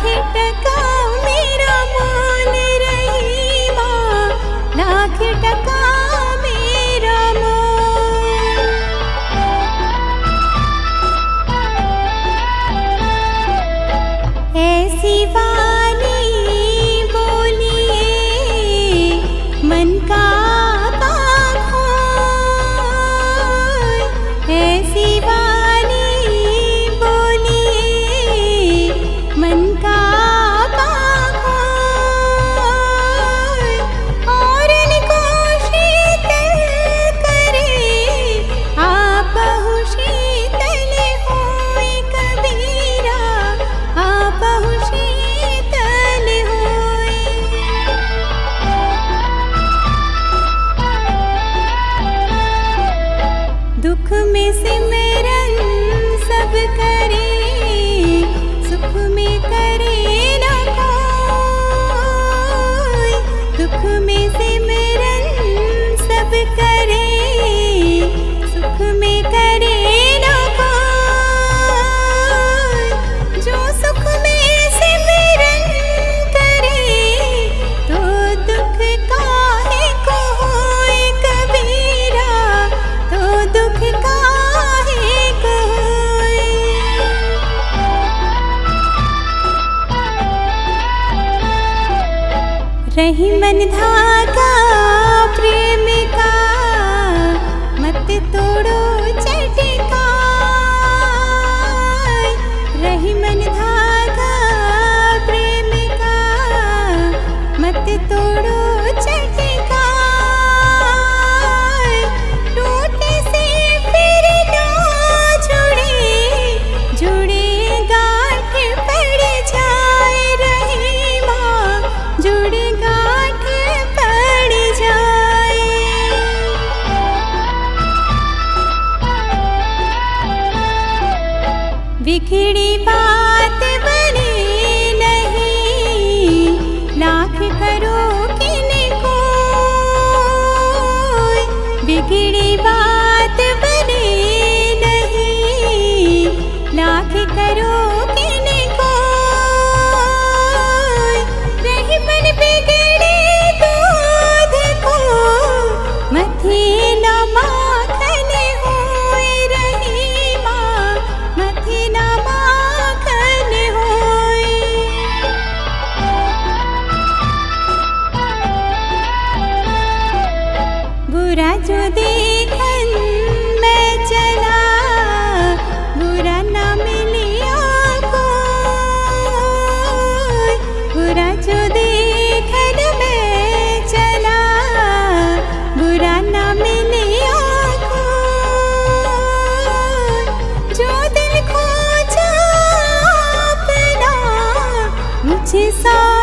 टका मेरा मोल रही माँ, लाख टका मेरा मोल। ऐसी वाली बोलिए मन का ऐसी वाली बोलिए मन का खोए, और इनको शीतल करे आप बहु शीतल होए कबीरा, आप बहु शीतल होए। दुख में सिमरन सब करे, सुख में करे न कोई। दुख में सिमरन सब करे, सुख में करे न कोई। जो सुख में सिमरन करे, तो दुख काहे को होए कबीरा, तो दुख काहे को होए। रही मन धागा प्रेम का, मत तोड़ो चटका। रही मन धागा प्रेम का, मत तोड़ो चटका। टूटे से फिर ना जुड़े, जुड़े गांठ पड़ जाए रही माँ, जुड़े गांठ पड़ जाए। बिगड़ी बात बने नहीं, लाख करो किनको। बिगड़ी बात बने नहीं, लाख करो किनको। रही मन बिगड़े दूध को, मथे न माखन होए रही माँ, मथे न माखन होए। बुरा जो देखन मैं चला, बुरा ना मिलिया कोई। बुरा जो देखन मैं चला, बुरा ना मिलिया कोई। जो दिल खोजा अपना मुझे सा